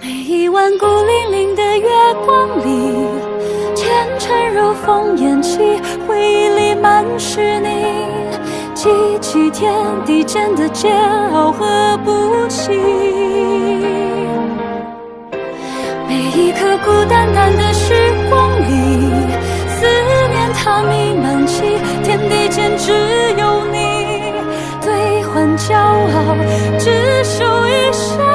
每一晚孤零零的月光里，前尘如风烟起，回忆里满是你，记起天地间的煎熬和不弃。每一刻孤单单的时光里，思念它弥漫起，天地间只有你，兑换骄傲，只属一生。